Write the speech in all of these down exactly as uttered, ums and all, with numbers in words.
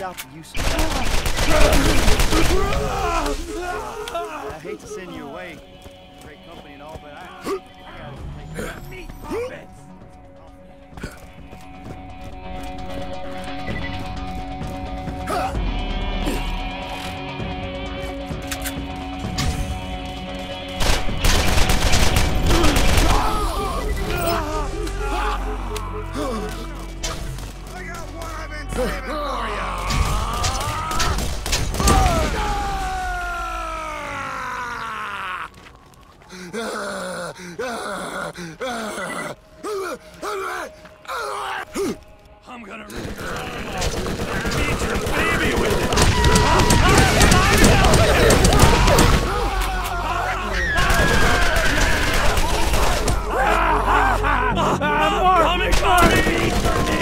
out the use of I hate to send you away. Great company and all, but I, I gotta take care of meat puppets. I got one I've been saving for you. I'm gonna rip your arm off. Eat your baby with it. More coming for me! Eat for me!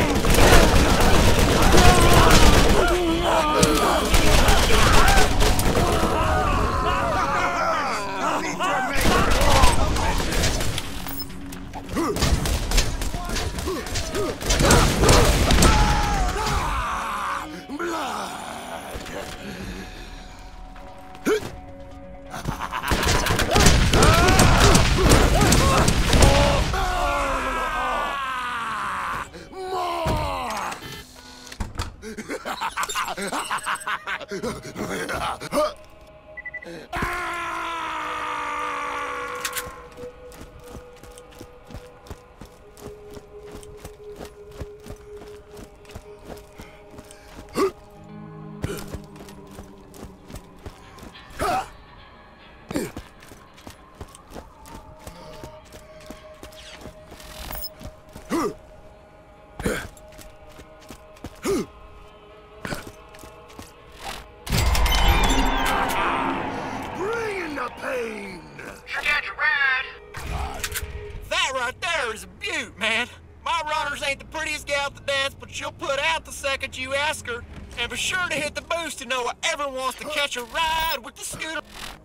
You ask her, and be sure to hit the boost to know whoever wants to catch a ride with the scooter.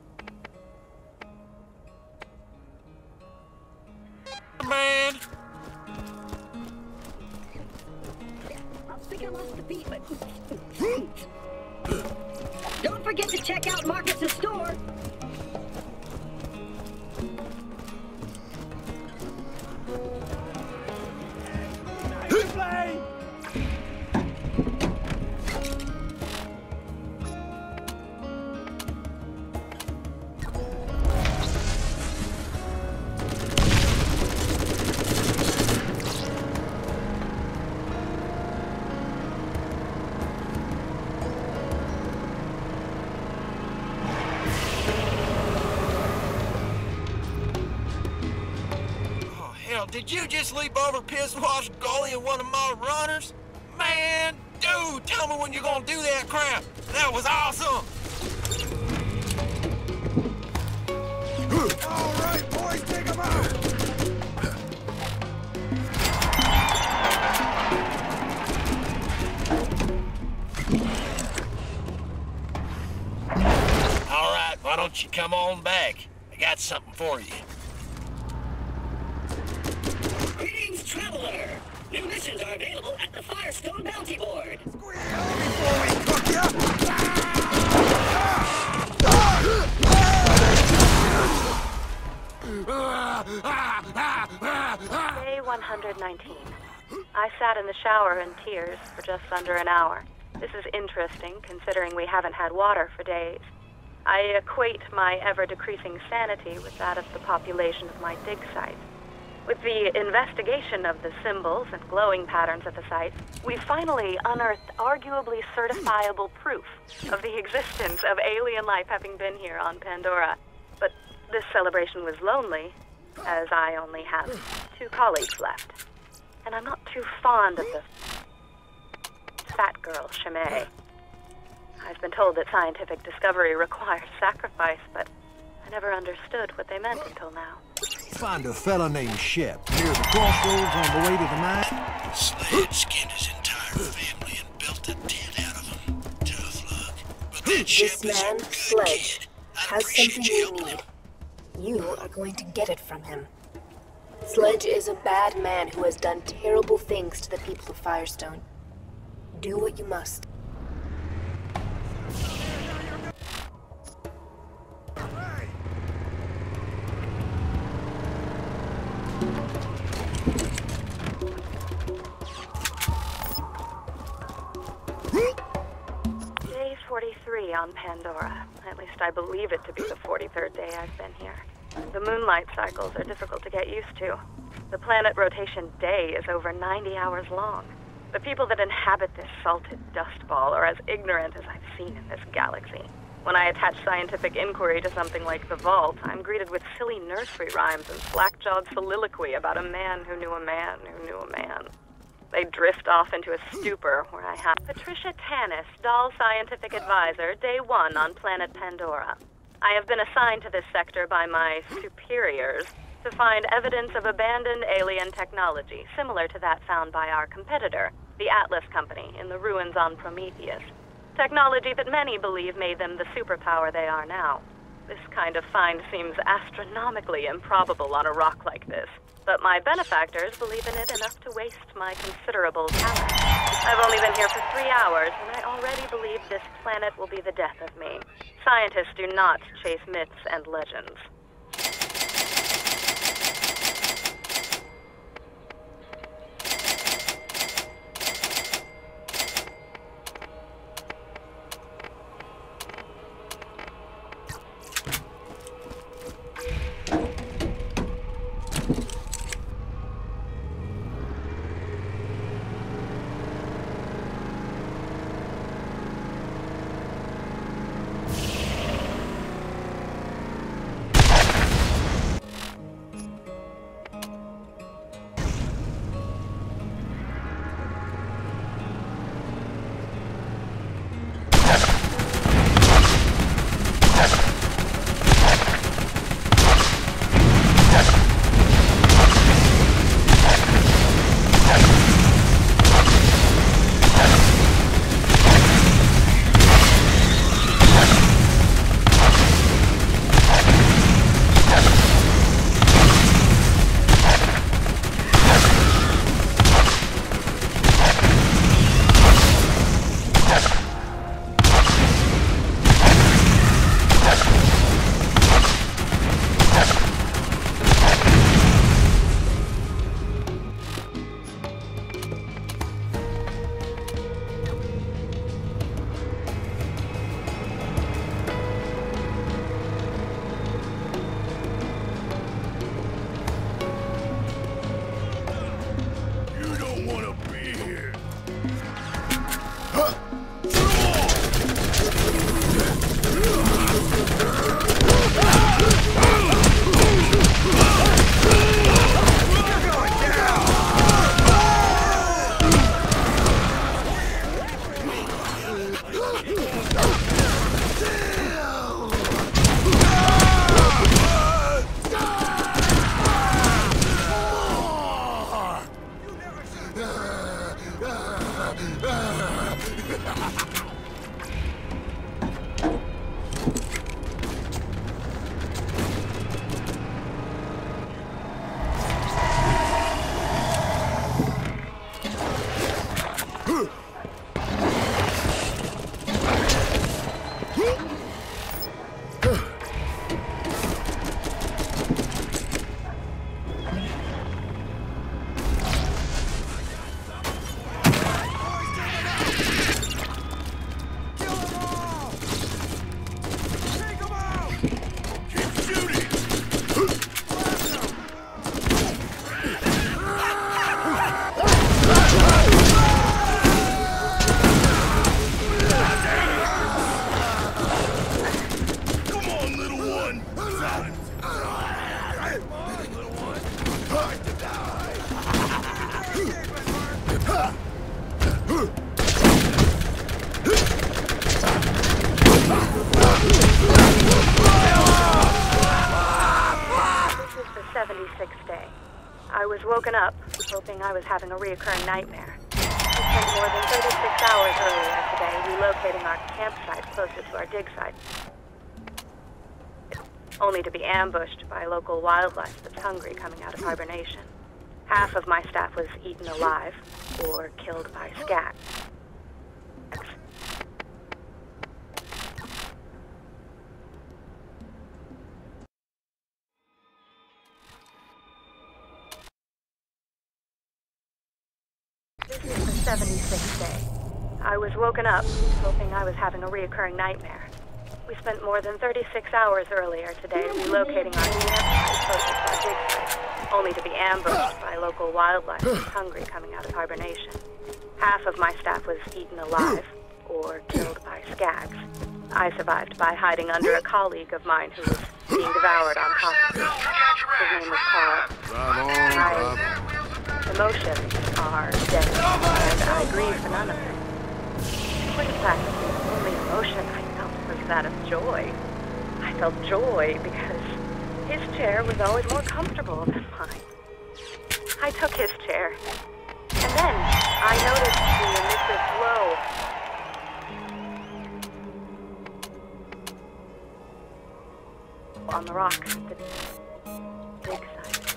Man. I think I lost the beat, but don't forget to check out Marcus's store. Play! Did you just leap over piss wash gully of one of my runners? Man, dude, tell me when you're gonna do that crap. That was awesome. All right, boys, take them out. All right, why don't you come on back? I got something for you. Greetings, traveler! New missions are available at the Firestone Bounty Board. Squeal before we cook ya! Day one hundred nineteen. I sat in the shower in tears for just under an hour. This is interesting, considering we haven't had water for days. I equate my ever-decreasing sanity with that of the population of my dig site. With the investigation of the symbols and glowing patterns at the site, we finally unearthed arguably certifiable proof of the existence of alien life having been here on Pandora. But this celebration was lonely, as I only have two colleagues left. And I'm not too fond of the fat girl, Chimay. I've been told that scientific discovery requires sacrifice, but I never understood what they meant until now. Find a fella named Shep near the crossroads on the way to the mine. Sledge skinned his entire family and built a tent out of them. Tough luck. But that Shep is a good Sledge, kid. I'd has appreciate something you you helping need. him. You are going to get it from him. Sledge is a bad man who has done terrible things to the people of Firestone. Do what you must. day on Pandora. At least I believe it to be the forty-third day I've been here. The moonlight cycles are difficult to get used to. The planet rotation day is over ninety hours long. The people that inhabit this salted dust ball are as ignorant as I've seen in this galaxy. When I attach scientific inquiry to something like the Vault, I'm greeted with silly nursery rhymes and slack-jawed soliloquy about a man who knew a man who knew a man. They drift off into a stupor where I have Patricia Tanis, Doll Scientific Advisor, Day One on planet Pandora. I have been assigned to this sector by my superiors to find evidence of abandoned alien technology, similar to that found by our competitor, the Atlas Company, in the ruins on Prometheus. Technology that many believe made them the superpower they are now. This kind of find seems astronomically improbable on a rock like this, but my benefactors believe in it enough to waste my considerable talent. I've only been here for three hours, and I already believe this planet will be the death of me. Scientists do not chase myths and legends. Woken up, hoping I was having a reoccurring nightmare. We spent more than thirty-six hours earlier today relocating our campsite closer to our dig site, only to be ambushed by local wildlife that's hungry coming out of hibernation. Half of my staff was eaten alive or killed by scat. This is the seventy-sixth day. I was woken up, hoping I was having a reoccurring nightmare. We spent more than thirty-six hours earlier today relocating our campsite closer to our dig site, only to be ambushed by local wildlife who was hungry coming out of hibernation. Half of my staff was eaten alive, or killed by skags. I survived by hiding under a colleague of mine who was being devoured on top of me. His name was Carl. My emotions are dead, and I grieve for none of them. In fact, the only emotion I felt was that of joy. I felt joy because his chair was always more comfortable than mine. I took his chair, and then I noticed the emissive glow. On the rocks at the dig site.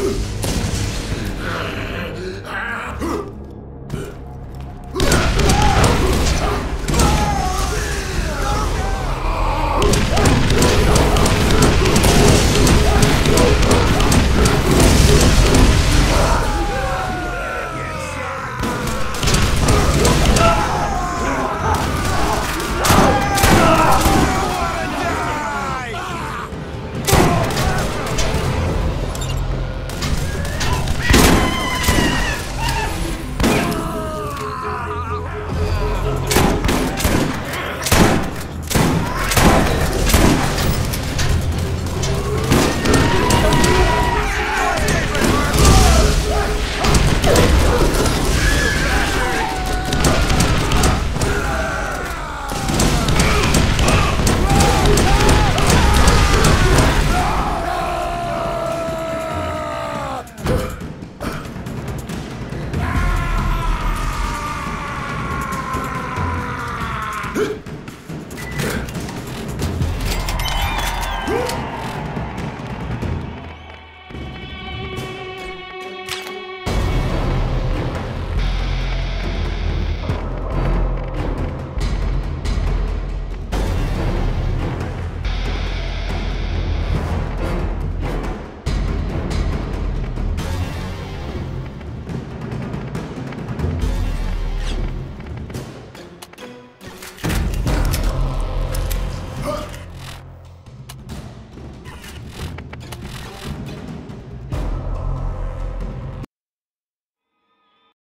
Ugh!